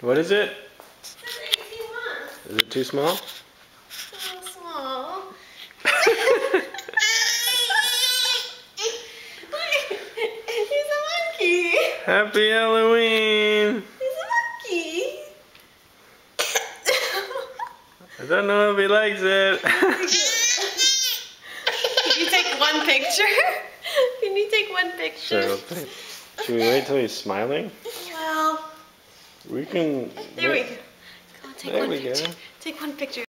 What is it? It's 18 months. Is it too small? So small. He's a monkey. Happy Halloween! He's a monkey. I don't know if he likes it. Can you take one picture? Can you take one picture? So, should we wait till he's smiling? Well, We can. there we go. Come on, take There one we picture. go. Take one picture.